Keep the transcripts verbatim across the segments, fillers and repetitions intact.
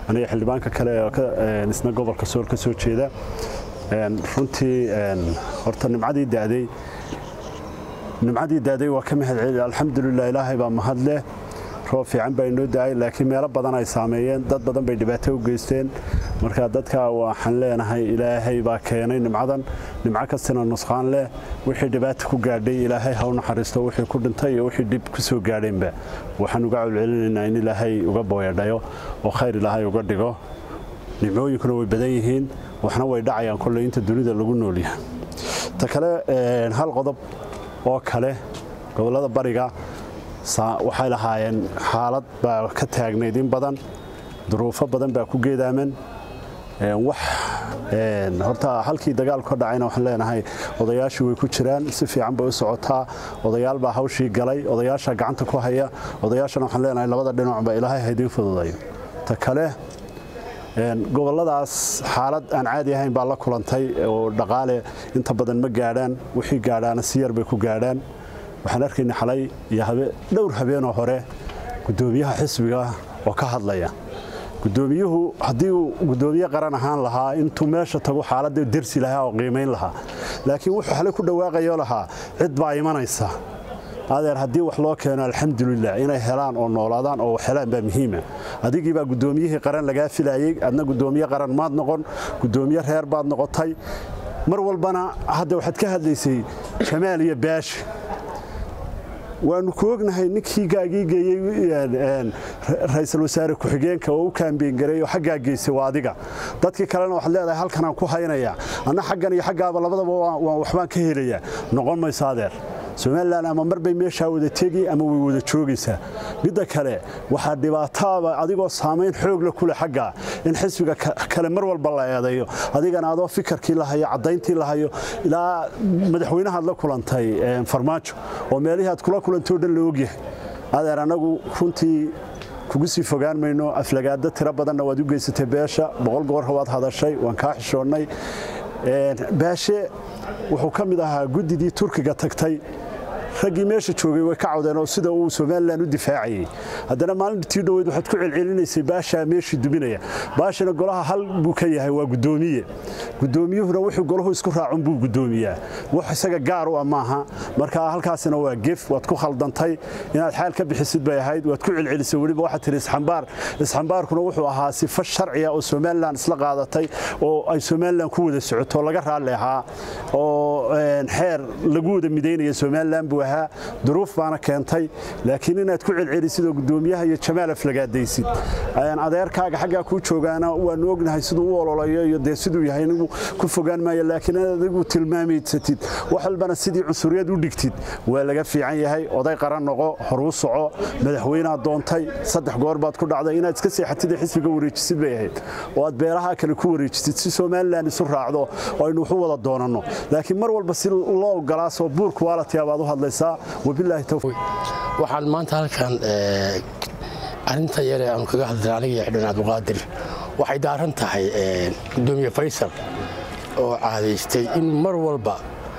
aniga xildhibaanka kale ee isna gobolka Sool ka soo jeeda een runtii een horta nimcadii daaday nimcadii daaday waa ka mahad celin alxamdulillah ilaahay baa mahad leh roob fiican bay noo daay laakiin meelo badan ay saameeyeen dad badan bay dhibaato u geysteen marka dadka waxaan leenahay ilaahay baa keenay nimcadan nimca kastana nusqaan leh wixii dhibaato ku gaadhay ilaahay ha u naxariisto wixii ku dhintay iyo wixii dib ku soo gaadheenba waxaan uga celcelinaynaa in ilaahay uga booyadhayo oo khayr ilaahay uga dhigo nimcooyinkuna way badan yihiin waxna way dhacayaan kulay inta dunida lagu nool yahay ta kale hal qodob oo kale gobolada bariga waxay lahaayeen xaalad baa ka taagnayd in badan duruufo badan baa ku geedaaman wax horta halkii dagaalku ka dhacayna waxaan leenahay odayaashu way ku jiraan si fiican bay u socotaa odayaal baa hawshii galay odayaasha gacanta ku haya odayaashana waxaan leenahay labada dhinacba ilaahay ha idin fududeeyo ta kale goboladaas xaalad aan caadi ahayn baa la kulantay oo dhaqaale inta badan ma gaadhaan wixii gaadhaana si yar bay ku gaadhaan waxaan arkaynaa xalay iyo dhowr habeen oo hore gudoomiyaha xisbiga oo ka hadlaya gudoomiyuhu hadii uu gudoomiye qaran ahaan lahaa intuu meesha tago xaaladda dirsi lahaa oo qiimeyn lahaa laakiin wuxuu xalay ku dhawaaqayo lahaa cid baa imanaysa adeer hadii wax loo keeno alxamdulillah inay helaan oo noolaadaan oo helaan baa muhiim ah adigii baa gudoomiyihii qaran laga filayay adna gudoomiye qaran maad noqon gudoomiye reer baad noqotay mar walbana hadda waxaad ka hadlaysay Jamaal iyo Baash waanu ku ognahay ninkii gaagigeeyay ra'iisul wasaare ku xigeenka oo u kaambeyn garay oo xagga geysay waa adiga dadkii kalena waxa leedahay halkan aan ku haynaya ana xaggan iyo xaggaaba labadaba waan waxbaan ka helaya noqon mayso adeer Somaliland ama marbay meesha wada tagi ama way wada joogaysaa midda kale waxa dhibaatada adigoo saameyn xoog la kula xagga in xisbiga kale mar walba la eedayo adigana adoo fikirkii la hayo cadayntii la hayo ilaa madaxweynaha la kulantay farmaajo oo meelaha aad kula kulantay dhan la ogyahay adeer anagu runtii kugu sii fogaan mayno aflagaada tira badanna waad u geysatay beesha boqol goor hawaad hadashay waan ka xishoonay baashe wuxuu ka mid ahaa gudidii Turkiga tagtay ragii meesha joogay way ka cawdeen oo sida uu Somaliland u difaacayay haddana maalintii dhaweyd waxaad ku celcelinaysay baasha meeshii dubinaya baashana golaha hal buu ka yahay waa gudoomiye gudoomiyuhuna wuxuu golahu isku raacun buu gudoomiyaa wax isaga gaar u amaaha marka halkaasina waa gef waad ku khaldantay inaad xaal ka bixisid bay ahayd waad ku celcelisay waliba waxa tiri isxambaar isxambaarkuna wuxuu ahaa sifo sharci ah oo Somaliland isla qaadatay oo ay Somaliland ku wada socoto laga raali ahaa oo xeer lagu wada mideynaya Somaliland waxa duruuf baana keentay laakiin inaad ku celcelisid oo gudoomiyaha iyo Jamaal aflagaadaysid ayaan adeerkaaga xagga ku joogaana waan ognahay sidoo uu ololayo iyo deesiduu yahay inuu ku fogaan maayo laakiin adigu tilmaameedsatid wax walbana sidii cunsuriyad u dhigtid waa laga fiican yahay oday qaran noqo horu soco madaxweynaha doontay saddex goor baad ku dhacday inaad iska seexatid xisbiga wareejisid bay ahayd oo aad beeraha kale ku wareejisid si Somaliland isu raacdo oo aynu wax wada doonano laakiin mar walba si loo galaaso buur quality aad u hadlaysaa wabillahi tawfiiq waxaan maanta halkan ee arinta yare aan kaga hadlay aniga Xidhan Abduqaadir waxay daaran tahay ee gudoomiye Faysal oo caadaystay in mar walba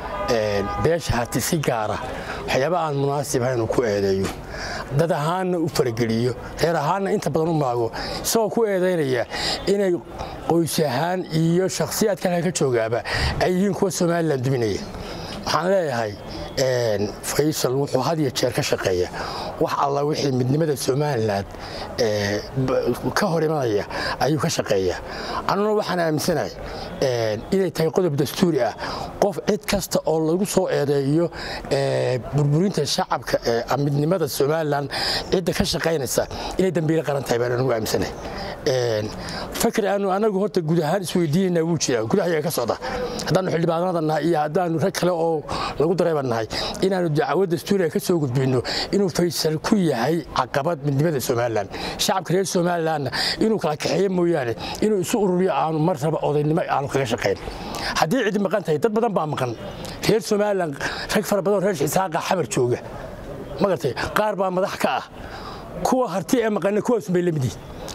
ee beesha hati si gaara waxyaabo aan munaasib ahayn ku eedeeyo dad ahaana u farageliyo heer ahaana inta badan u maago soo ku eedeynaya inay qoys ahaan iyo shakhsiyaad kale ka joogaaba ay yihiin kuwa Somaliland duminaya waxaan leeyahay een Faysal wuxuu had iyo jeer ka shaqeeyaa wax alla wixii midnimada Somaliland ee ka hor imanaya ayuu ka shaqeeyaa anuna waxaan aaminsanahay een inay tahay qodob dastuuri ah qof cid kasta oo lagu soo eedeeyo ee burburinta shacabka ee midnimada Somaliland cid ka shaqeynaysa inay dambiile qaran tahay baan anigu aaminsanahay een fakir aanu anagu horta guud ahaan isweydiinayna wuu jiraa gudaha ka socda hadaan xildhibaanadana iyo hadaan rag kale oo lagu dareebanahay inaanu dacwad dastuuriga ka soo gudbino inuu Faysal ku yahay caqabad midnimada Somaliland shacabka reer Somaliland inuu kala kaxeeyo mooyaane inuu isu ururiyo aanu martaba odaynimo aanu kaga shaqeyn hadii cid maqan tahay dad badan baa maqan reer Somaliland rag fara badan reer Isaaqa xabar jooga magartay qaar baa madax ka ah kuwa harti ee maqan kuwaas bay lamidi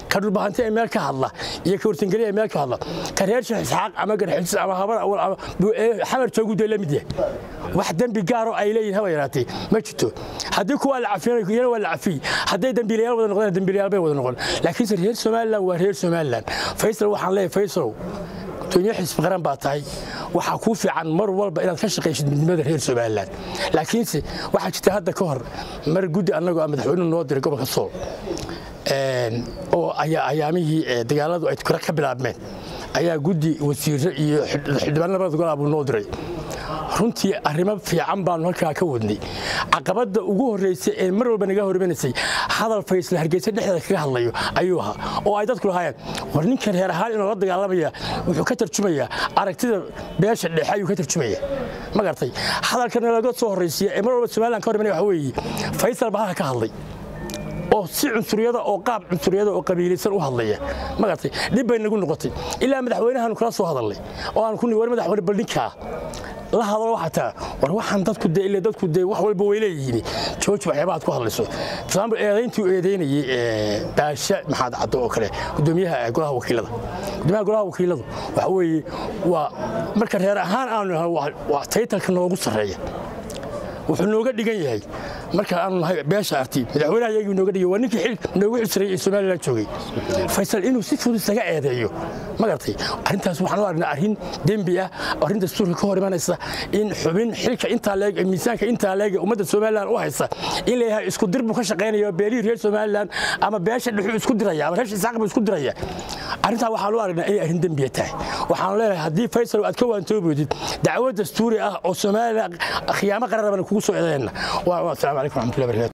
ka dhulbahantay ee meel ka hadla iyo ka wartangeliya ee meel ka hadla ka reer Sheekh Isxaaq ama garxis ama habar awal ama xamar joogu de la mid yahay wax dambi gaaro ay leeyihiin haba yaraatay ma jirto haddii kuwa la cafiyay iyana waa la cafiyay hadday dambiilayaal wada noqdaan dambiilayaal bay wada noqon laakiin reer Soomaaliland waa reer Soomaaliland Faysal waxaan leeyahay Faysal dunya xisb qaran baa tahay waxa ku fiican mar walba inaad ka shaqeysid midnimada reer Soomaaliland laakiin si waxa jirta hadda ka hor mar gudi anagoo madaxweynuhu noo diray gobolka Sool een oo ayaa ayaamihii dagaaladu ay ka bilaabmeen ayaa gudi wasiirro iyo xildhibaanada golaha noo diray runtii arrimo fiican baan halka ka wadnay caqabada ugu horeysay ee mar walba naga hormaysay hadal Faysal Hargeysa dhexdeeda kaga hadlayo ayuu ahaa oo ay dadku lahaayeen war ninkan reer ahaan inuu la dagaalamaya wuxuu ka tarjumayaa aragtida beesha dhexe ayuu ka tarjumayaa ma gartay hadalkan laga soo horeysay ee mar walba Soomaaliland ka hormaynay waxa weeye Faysal baa ka hadlay oo si cunsuriyada oo qaab cunsuriyada oo qabiilaysan u hadlaya ma gartay dib bay nagu noqotay ilaa madaxweynahan kala soo hadalay oo aan ku niwar madaxweyne baldinka la hadalo xataa war waxaan dadku de ilaa dadku de wax walba way leeyihiin jooji waxyaabaad ku hadlayso example eedayntii eedaynayay ee baasha maxaad caddo oo kale gudoomiyaha golaha wakiilada gudoomiyaha golaha wakiiladu waxa weeye waa marka reer ahaan aanu waa taytalka noogu sareeya wuxuu nooga dhigan yahay marka aanu nahay beesha arti madaxweynaha iyagu nooga dhigay waa ninkii xil noogu xisray Soomaaliland joogay Faysal inuu si fudud isaga eedeeyo ma gartay arintaas waxaan u aragnaa arin dembi ah arin dastuurka ka hor imanaysa in xubin xilka inta leeg miisaanka inta leeg ummadda Soomaaliland u haysa in leeyahay isku dirbu ka shaqeynayo beelii reer Soomaaliland ama beesha dhuxul isku diraya ama reer Isxaaq isku diraya arinta waxaan u aragnaa in arin dembi tahay waxaan leeyahay hadii Faysal aad ka waantoobid dacwad dastuuri ah oo Soomaaliland khiyaamo qaran ku soo eedeena waa السلام عليكم ورحمة الله وبركاته